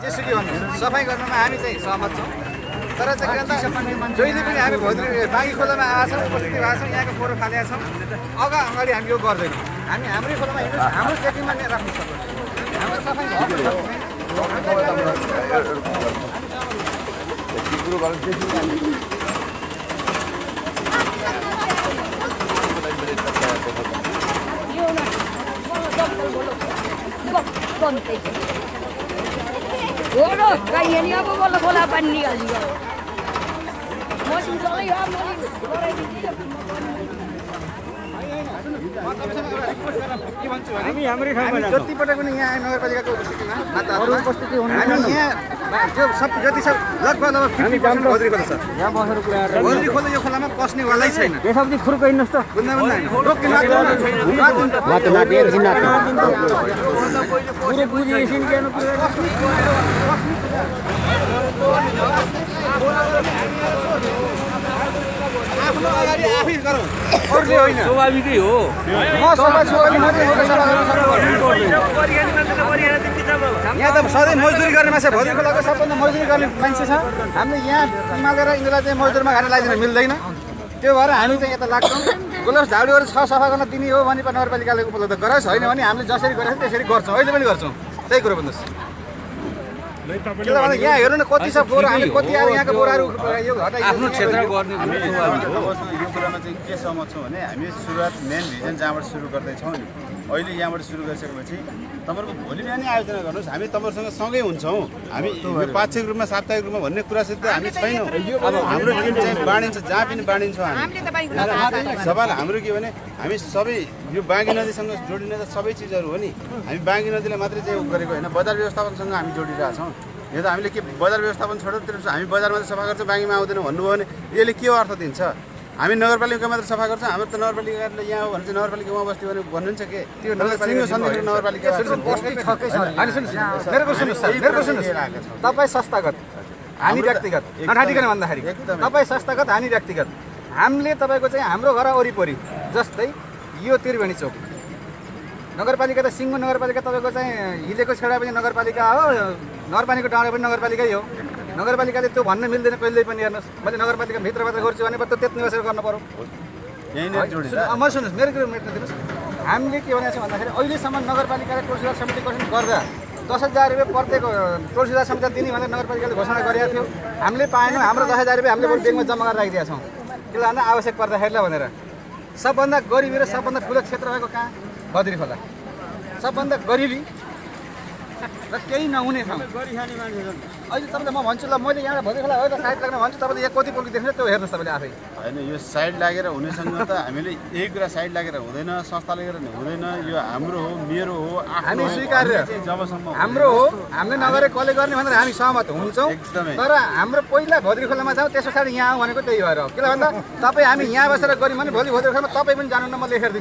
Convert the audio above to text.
जेसुकै भन्नुहोस् सफाई गर्नमा हामी चाहिँ सहमत छौँ तर चाहिँ के भन्छ जहिले पनि हामी बाँकी खोलामा आएछौँ उपस्थिति भएको छौँ यहाँको फोहोर फालेका छौँ अगाडि हामी यो गर्दैनौँ हामी हाम्रै खोलामा हिँड्नुहोस् हाम्रो चेकिङमा राख्नु सक्छ हाम्रो सफाई खोला पानी निकालियो हामी हाम्रै ठाउँमा जतिपटक पनि यहाँ नगरपालिकाको उपस्थितिमा अरू उपस्थिति हुनु हामी यहाँ जो सब जति सब लगभग 50% भद्री खोला छ यहाँ बसेर कुरा भद्री खोला यो खोलामा पस्नेवालै छैन यसपछि खुर्को हिँड्नुहोस् त पुरो बुझिएसिन के आफ्नो अगाडि आफै गरौँ अरूले होइन स्वाभाविकै हो यहाँ त सधैँ मजदुरी गर्ने मान्छे भद्री खोलाको सबभन्दा मजदुरी गर्ने मान्छे छ हामीले यहाँ हिमालेर यिनीहरूलाई चाहिँ मजदुरमा घाटा लगाइदिन मिल्दैन त्यो भएर हामी चाहिँ यता लाग्छौँ गुलास झाडुहरू छ सफा गर्न दिने हो भने नगरपालिकाले उपलब्ध गराओस् होइन भने हामीले जसरी गरेको त्यसरी गर्छौँ अहिले पनि गर्छौँ त्यही कुरो भन्नुहोस् यहाँ हेर्नु न कति छ फोहोर हामी कति आएर यहाँको बोराहरू यो आफ्नो क्षेत्र गर्ने यो कुरामा चाहिँ के सहमत छौँ भने हामी सुरुवात मेन भिजन जहाँबाट सुरु गर्दैछौँ नि अहिले यहाँबाट सुरु गरिसकेपछि तपाईँहरूको भोलि बिहानै आयोजना गर्नुहोस् हामी तपाईँहरूसँग सँगै हुन्छौँ हामी यो पाक्षिक रूपमा साप्ताहिक रूपमा भन्ने कुरासित हामी छैनौँ अब हाम्रो टिम चाहिँ बाँडिन्छ जहाँ पनि बाँडिन्छौँ हामी सवाल हाम्रो के भने हामी सबै यो बाँकी नदीसँग जोडिने त सबै चिजहरू हो नि हामी बाँकी नदीलाई मात्रै चाहिँ गरेको होइन बजार व्यवस्थापनसँग हामी जोडिरहेको छौँ यो त हामीले के बजार व्यवस्थापन छोडेर हामी बजारमा चाहिँ सफा गर्छौँ बाँकीमा आउँदैनौँ भन्नुभयो भने यसले के अर्थ दिन्छ हामी नगरपालिका मात्र सफा गर्छौँ हाम्रो त नगरपालिकाले यहाँ हो भने चाहिँ नगरपालिका उहाँ बस्ती भने भन्नुहुन्छ के त्यो नगरपालिका तपाईँ संस्थागत हामी व्यक्तिगत नठाटिकन भन्दाखेरि तपाईँ संस्थागत हामी व्यक्तिगत हामीले तपाईँको चाहिँ हाम्रो घर वरिपरि जस्तै यो त्रिवेणी चोक नगरपालिका त सिङ्गो नगरपालिका तपाईँको चाहिँ हिलेको छेडा पनि नगरपालिका हो नगरपालिकाको डाँडा पनि नगरपालिकै हो नगरपालिकाले त्यो भन्न मिल्दैन कहिल्यै पनि हेर्नुहोस् मैले नगरपालिका भित्रबाट गर्छु भने त त्यति निवास गर्नु पर्यो म सुन्नुहोस् मेरो कुरो मेट्न दिनुहोस् हामीले के भनेको छ भन्दाखेरि अहिलेसम्म नगरपालिकाले टोल सुधार समिति गठन गर्दा 10,000 रुपियाँ प्रत्येक टोल सुधार समिति दिने भनेर नगरपालिकाले घोषणा गरेको थियो हामीले पाएनौँ हाम्रो 10,000 रुपियाँ हामीले ब्याङ्कमा जम्मा गरेर राखिदिएका छौँ त्यसलाई भन्दा आवश्यक पर्दाखेरि भनेर सबभन्दा गरिबी र सबभन्दा ठुलो क्षेत्र भएको कहाँ भद्री खोला सबभन्दा गरिबी र केही नहुने ठाउँ अहिले तपाईँले म भन्छु ल मैले यहाँ भद्री खोला हो त साइड लाग्न भन्छु तपाईँले यहाँ कति पुग्दै देख्छ त्यो हेर्नुहोस् तपाईँले आफै होइन यो साइड लागेर हुनेसँग त हामीले यही कुरा साइड लागेर हुँदैन संस्था लागेर हुँदैन यो हाम्रो हो मेरो हो हामी स्वीकार्य जबसम्म हाम्रो हो हामीले नगरे कसले गर्ने भनेर हामी सहमत हुन्छौँ तर हाम्रो पहिला भद्री खोलामा जाउँ त्यस पछाडि यहाँ भनेको त्यही भएर हो किन भन्दा तपाईँ हामी यहाँ बसेर गऱ्यौँ भने भोलि भद्री खोलामा तपाईँ पनि जानु न म लेखेर